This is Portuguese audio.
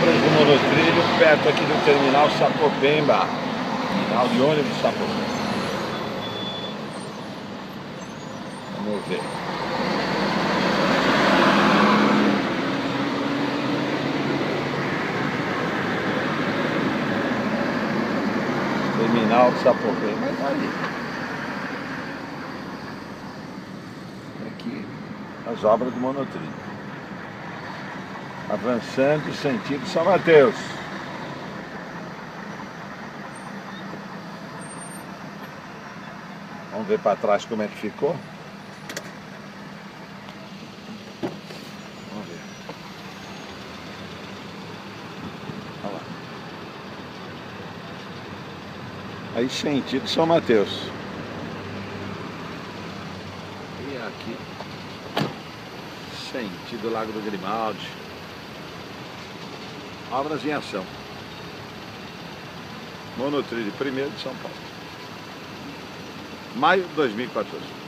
obras do monotrilho perto aqui do terminal Sapopemba, terminal de ônibus Sapopemba. Vamos ver. Terminal de Sapopemba, mas tá ali. Aqui as obras do monotrilho. Avançando sentido São Mateus. Vamos ver para trás como é que ficou. Vamos ver. Olha lá. Aí sentido São Mateus. E aqui sentido Lago do Grimaldi. Obras em ação. Monotrilho 1º de São Paulo. Maio de 2014.